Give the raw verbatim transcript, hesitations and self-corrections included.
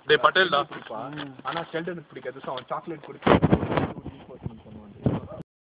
டேய் பட்டேல்டா ஆனா ஸ்கெல்டனுக்கு பிடிக்காது. ஸோ அவன் சாக்லேட் கொடுத்து